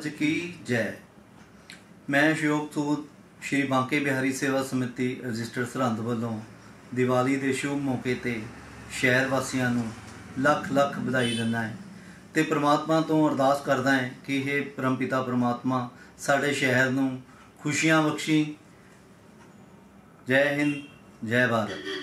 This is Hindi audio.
महाराज की जय। मैं अशोक सूद श्री बांके बिहारी सेवा समिति रजिस्टर सरहंद वालों दिवाली के शुभ मौके पर शहर वासियों को लख लख बधाई दिंदा है तो परमात्मा तो अरदास करदा है कि हे परमपिता परमात्मा साडे शहर नूं खुशियां बख्शी। जय हिंद, जय भारत।